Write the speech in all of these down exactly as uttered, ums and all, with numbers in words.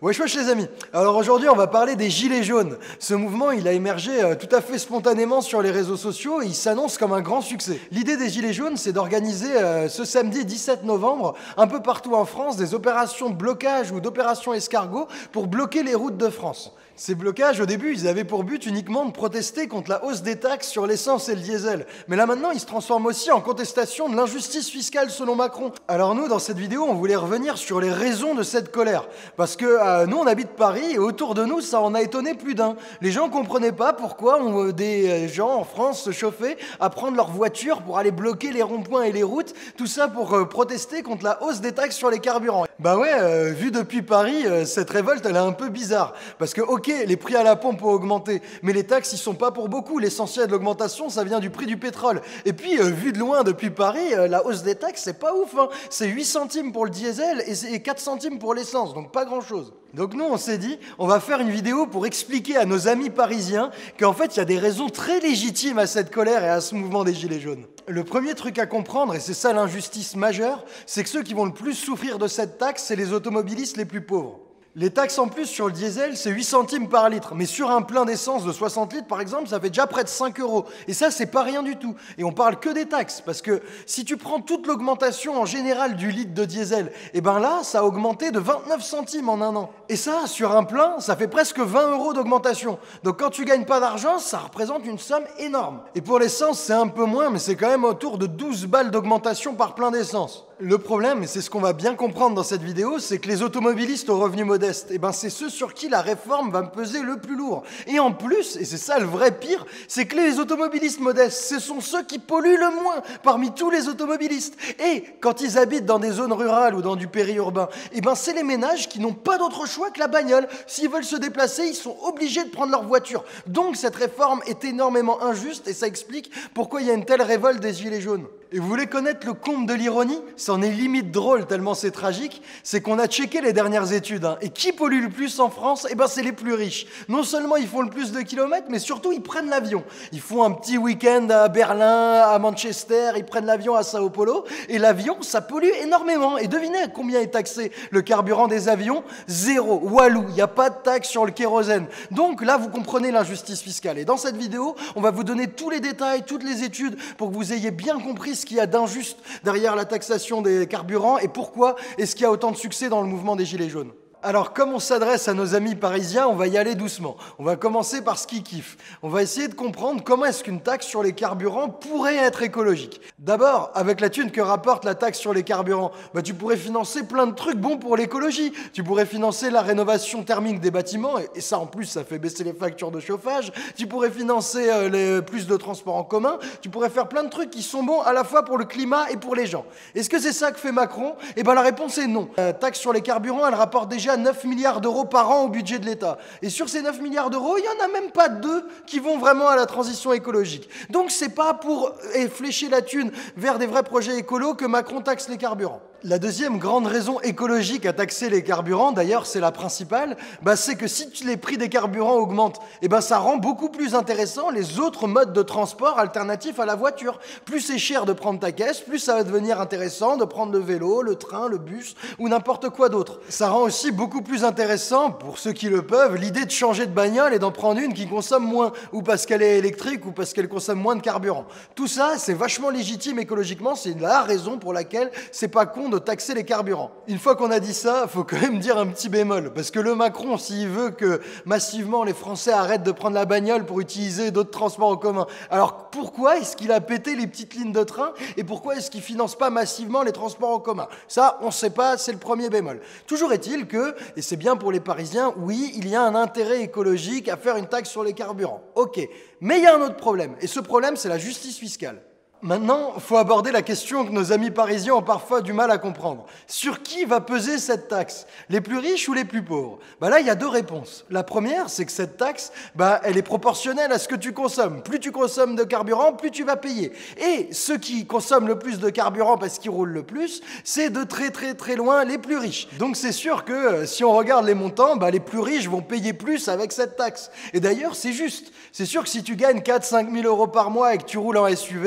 Wesh wesh les amis. Alors aujourd'hui on va parler des gilets jaunes. Ce mouvement il a émergé euh, tout à fait spontanément sur les réseaux sociaux et il s'annonce comme un grand succès. L'idée des gilets jaunes c'est d'organiser euh, ce samedi dix-sept novembre un peu partout en France des opérations de blocage ou d'opérations escargot pour bloquer les routes de France. Ces blocages, au début, ils avaient pour but uniquement de protester contre la hausse des taxes sur l'essence et le diesel. Mais là maintenant, ils se transforment aussi en contestation de l'injustice fiscale selon Macron. Alors nous, dans cette vidéo, on voulait revenir sur les raisons de cette colère. Parce que euh, nous, on habite Paris et autour de nous, ça en a étonné plus d'un. Les gens ne comprenaient pas pourquoi on, euh, des gens en France se chauffaient à prendre leur voiture pour aller bloquer les ronds-points et les routes. Tout ça pour euh, protester contre la hausse des taxes sur les carburants. Bah ouais, euh, vu depuis Paris, euh, cette révolte, elle est un peu bizarre. Parce que, ok, les prix à la pompe ont augmenté, mais les taxes, ils sont pas pour beaucoup. L'essentiel de l'augmentation, ça vient du prix du pétrole. Et puis, euh, vu de loin depuis Paris, euh, la hausse des taxes, c'est pas ouf. Hein. C'est huit centimes pour le diesel et quatre centimes pour l'essence, donc pas grand-chose. Donc nous, on s'est dit, on va faire une vidéo pour expliquer à nos amis parisiens qu'en fait, il y a des raisons très légitimes à cette colère et à ce mouvement des Gilets jaunes. Le premier truc à comprendre, et c'est ça l'injustice majeure, c'est que ceux qui vont le plus souffrir de cette taxe, c'est les automobilistes les plus pauvres. Les taxes en plus sur le diesel, c'est huit centimes par litre. Mais sur un plein d'essence de soixante litres, par exemple, ça fait déjà près de cinq euros. Et ça, c'est pas rien du tout. Et on parle que des taxes. Parce que si tu prends toute l'augmentation en général du litre de diesel, et ben là, ça a augmenté de vingt-neuf centimes en un an. Et ça, sur un plein, ça fait presque vingt euros d'augmentation. Donc quand tu gagnes pas d'argent, ça représente une somme énorme. Et pour l'essence, c'est un peu moins, mais c'est quand même autour de douze balles d'augmentation par plein d'essence. Le problème, et c'est ce qu'on va bien comprendre dans cette vidéo, c'est que les automobilistes aux revenus modestes, eh ben c'est ceux sur qui la réforme va peser le plus lourd. Et en plus, et c'est ça le vrai pire, c'est que les automobilistes modestes, ce sont ceux qui polluent le moins parmi tous les automobilistes. Et quand ils habitent dans des zones rurales ou dans du périurbain, eh ben c'est les ménages qui n'ont pas d'autre choix que la bagnole. S'ils veulent se déplacer, ils sont obligés de prendre leur voiture. Donc cette réforme est énormément injuste et ça explique pourquoi il y a une telle révolte des Gilets jaunes. Et vous voulez connaître le comble de l'ironie? C'en est limite drôle tellement c'est tragique. C'est qu'on a checké les dernières études. Hein. Et qui pollue le plus en France? Eh ben c'est les plus riches. Non seulement ils font le plus de kilomètres, mais surtout ils prennent l'avion. Ils font un petit week-end à Berlin, à Manchester, ils prennent l'avion à Sao Paulo. Et l'avion, ça pollue énormément. Et devinez à combien est taxé le carburant des avions? Zéro. Walou, il n'y a pas de taxe sur le kérosène. Donc là, vous comprenez l'injustice fiscale. Et dans cette vidéo, on va vous donner tous les détails, toutes les études pour que vous ayez bien compris ce qu'il y a d'injuste derrière la taxation des carburants et pourquoi est-ce qu'il y a autant de succès dans le mouvement des Gilets jaunes. Alors, comme on s'adresse à nos amis parisiens, on va y aller doucement. On va commencer par ce qu'ils kiffent. On va essayer de comprendre comment est-ce qu'une taxe sur les carburants pourrait être écologique. D'abord, avec la thune que rapporte la taxe sur les carburants, bah, tu pourrais financer plein de trucs bons pour l'écologie. Tu pourrais financer la rénovation thermique des bâtiments, et ça en plus, ça fait baisser les factures de chauffage. Tu pourrais financer euh, les, plus de transports en commun. Tu pourrais faire plein de trucs qui sont bons à la fois pour le climat et pour les gens. Est-ce que c'est ça que fait Macron? Eh bien, la réponse est non. La taxe sur les carburants, elle rapporte déjà neuf milliards d'euros par an au budget de l'État. Et sur ces neuf milliards d'euros, il n'y en a même pas deux qui vont vraiment à la transition écologique. Donc c'est pas pour flécher la thune vers des vrais projets écolos que Macron taxe les carburants. La deuxième grande raison écologique à taxer les carburants, d'ailleurs c'est la principale, bah c'est que si les prix des carburants augmentent, eh ben ça rend beaucoup plus intéressant les autres modes de transport alternatifs à la voiture. Plus c'est cher de prendre ta caisse, plus ça va devenir intéressant de prendre le vélo, le train, le bus ou n'importe quoi d'autre. Ça rend aussi beaucoup plus intéressant, pour ceux qui le peuvent, l'idée de changer de bagnole et d'en prendre une qui consomme moins, ou parce qu'elle est électrique ou parce qu'elle consomme moins de carburant. Tout ça, c'est vachement légitime écologiquement, c'est la raison pour laquelle c'est pas con de taxer les carburants. Une fois qu'on a dit ça, faut quand même dire un petit bémol, parce que le Macron, s'il veut que massivement les Français arrêtent de prendre la bagnole pour utiliser d'autres transports en commun, alors pourquoi est-ce qu'il a pété les petites lignes de train et pourquoi est-ce qu'il finance pas massivement les transports en commun? Ça, on sait pas, c'est le premier bémol. Toujours est-il que, et c'est bien pour les Parisiens, oui, il y a un intérêt écologique à faire une taxe sur les carburants. Ok, mais il y a un autre problème, et ce problème, c'est la justice fiscale. Maintenant, il faut aborder la question que nos amis parisiens ont parfois du mal à comprendre. Sur qui va peser cette taxe? Les plus riches ou les plus pauvres? Bah là, il y a deux réponses. La première, c'est que cette taxe, bah, elle est proportionnelle à ce que tu consommes. Plus tu consommes de carburant, plus tu vas payer. Et ceux qui consomment le plus de carburant parce qu'ils roulent le plus, c'est de très très très loin les plus riches. Donc c'est sûr que euh, si on regarde les montants, bah, les plus riches vont payer plus avec cette taxe. Et d'ailleurs, c'est juste. C'est sûr que si tu gagnes quatre à cinq mille euros par mois et que tu roules en S U V, bah,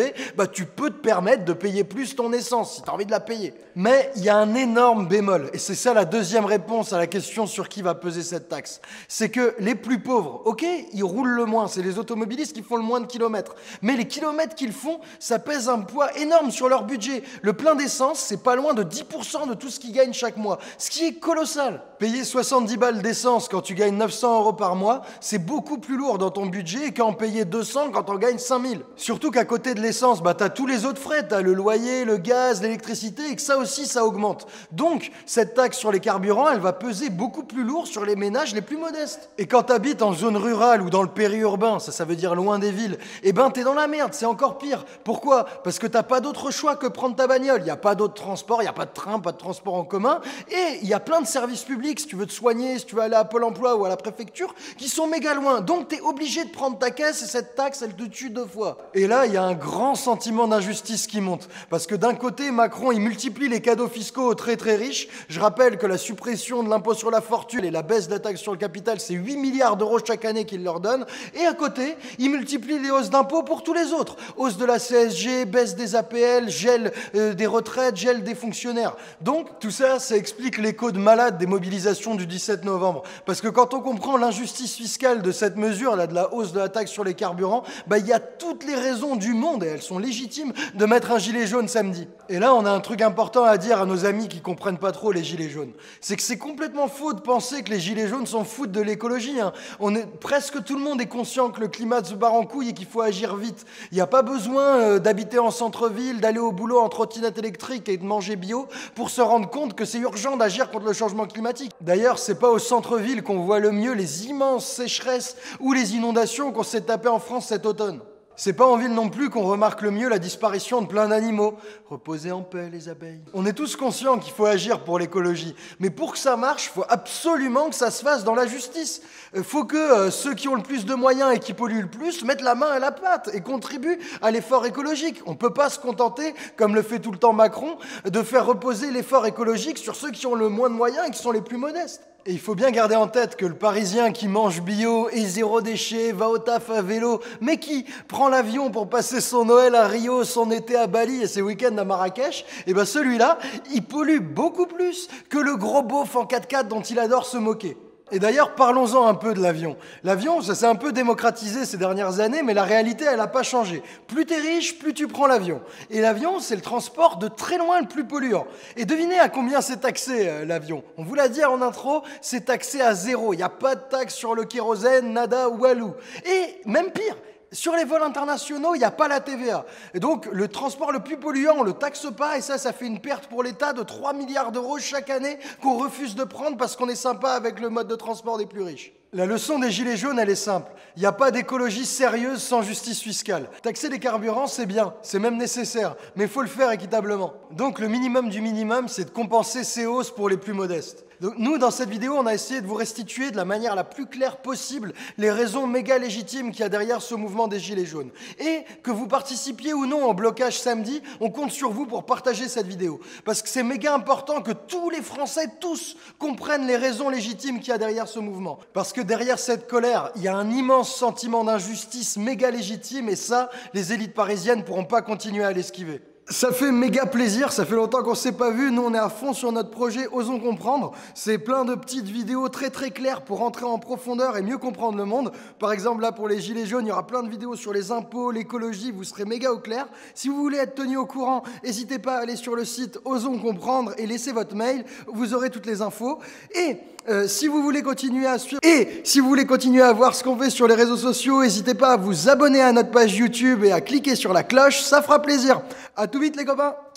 bah tu peux te permettre de payer plus ton essence si tu as envie de la payer. Mais il y a un énorme bémol, et c'est ça la deuxième réponse à la question sur qui va peser cette taxe. C'est que les plus pauvres, ok, ils roulent le moins, c'est les automobilistes qui font le moins de kilomètres. Mais les kilomètres qu'ils font, ça pèse un poids énorme sur leur budget. Le plein d'essence, c'est pas loin de dix pour cent de tout ce qu'ils gagnent chaque mois, ce qui est colossal. Payer soixante-dix balles d'essence quand tu gagnes neuf cents euros par mois, c'est beaucoup plus lourd dans ton budget qu'en payer deux cents quand on gagne cinq mille. Surtout qu'à côté de l'essence, bah t'as tous les autres frais, t'as le loyer, le gaz, l'électricité, et que ça aussi, ça augmente. Donc, cette taxe sur les carburants, elle va peser beaucoup plus lourd sur les ménages les plus modestes. Et quand t'habites en zone rurale ou dans le périurbain, ça, ça veut dire loin des villes, eh ben t'es dans la merde, c'est encore pire. Pourquoi? Parce que t'as pas d'autre choix que prendre ta bagnole. Il n'y a pas d'autre transport, il n'y a pas de train, pas de transport en commun, et il y a plein de services publics, si tu veux te soigner, si tu veux aller à Pôle emploi ou à la préfecture, qui sont méga loin. Donc t'es obligé de prendre ta caisse et cette taxe, elle te tue deux fois. Et là, il y a un grand sentiment d'injustice qui monte. Parce que d'un côté, Macron, il multiplie les cadeaux fiscaux aux très très riches. Je rappelle que la suppression de l'impôt sur la fortune et la baisse de la taxe sur le capital, c'est huit milliards d'euros chaque année qu'il leur donne. Et à côté, il multiplie les hausses d'impôts pour tous les autres. Hausse de la C S G, baisse des A P L, gel euh, des retraites, gel des fonctionnaires. Donc, tout ça, ça explique l'écho de malade des mobilisations du dix-sept novembre. Parce que quand on comprend l'injustice fiscale de cette mesure, là, de la hausse de la taxe sur les carburants, bah, il y a toutes les raisons du monde, et elles sont légitimes, de mettre un gilet jaune samedi. Et là, on a un truc important à dire à nos amis qui comprennent pas trop les gilets jaunes. C'est que c'est complètement faux de penser que les gilets jaunes s'en foutent de l'écologie, hein. On est, presque tout le monde est conscient que le climat se barre en couille et qu'il faut agir vite. Il n'y a pas besoin euh, d'habiter en centre-ville, d'aller au boulot en trottinette électrique et de manger bio pour se rendre compte que c'est urgent d'agir contre le changement climatique. D'ailleurs, c'est pas au centre-ville qu'on voit le mieux les immenses sécheresses ou les inondations qu'on s'est tapées en France cet automne. C'est pas en ville non plus qu'on remarque le mieux la disparition de plein d'animaux. Reposez en paix les abeilles. On est tous conscients qu'il faut agir pour l'écologie. Mais pour que ça marche, il faut absolument que ça se fasse dans la justice. Il faut que euh, ceux qui ont le plus de moyens et qui polluent le plus mettent la main à la pâte et contribuent à l'effort écologique. On ne peut pas se contenter, comme le fait tout le temps Macron, de faire reposer l'effort écologique sur ceux qui ont le moins de moyens et qui sont les plus modestes. Et il faut bien garder en tête que le Parisien qui mange bio et zéro déchet, va au taf à vélo, mais qui prend l'avion pour passer son Noël à Rio, son été à Bali et ses week-ends à Marrakech, et ben celui-là, il pollue beaucoup plus que le gros beauf en quatre-quatre dont il adore se moquer. Et d'ailleurs, parlons-en un peu de l'avion. L'avion, ça s'est un peu démocratisé ces dernières années, mais la réalité, elle n'a pas changé. Plus t'es riche, plus tu prends l'avion. Et l'avion, c'est le transport de très loin le plus polluant. Et devinez à combien c'est taxé, euh, l'avion. On vous l'a dit en intro, c'est taxé à zéro. Il n'y a pas de taxe sur le kérosène, nada ou walou. Et même pire, sur les vols internationaux, il n'y a pas la T V A. Et donc, le transport le plus polluant, on ne le taxe pas, et ça, ça fait une perte pour l'État de trois milliards d'euros chaque année qu'on refuse de prendre parce qu'on est sympa avec le mode de transport des plus riches. La leçon des gilets jaunes, elle est simple. Il n'y a pas d'écologie sérieuse sans justice fiscale. Taxer les carburants, c'est bien, c'est même nécessaire, mais il faut le faire équitablement. Donc le minimum du minimum, c'est de compenser ces hausses pour les plus modestes. Donc, nous, dans cette vidéo, on a essayé de vous restituer de la manière la plus claire possible les raisons méga légitimes qu'il y a derrière ce mouvement des gilets jaunes. Et que vous participiez ou non au blocage samedi, on compte sur vous pour partager cette vidéo. Parce que c'est méga important que tous les Français, tous, comprennent les raisons légitimes qu'il y a derrière ce mouvement. Parce que derrière cette colère, il y a un immense sentiment d'injustice méga légitime, et ça, les élites parisiennes ne pourront pas continuer à l'esquiver. Ça fait méga plaisir, ça fait longtemps qu'on ne s'est pas vu, nous on est à fond sur notre projet Osons Comprendre. C'est plein de petites vidéos très très claires pour entrer en profondeur et mieux comprendre le monde. Par exemple là pour les gilets jaunes, il y aura plein de vidéos sur les impôts, l'écologie, vous serez méga au clair. Si vous voulez être tenu au courant, n'hésitez pas à aller sur le site Osons Comprendre et laissez votre mail, vous aurez toutes les infos. Et euh, si vous voulez continuer à suivre et si vous voulez continuer à voir ce qu'on fait sur les réseaux sociaux, n'hésitez pas à vous abonner à notre page YouTube et à cliquer sur la cloche, ça fera plaisir. À tout vite les copains!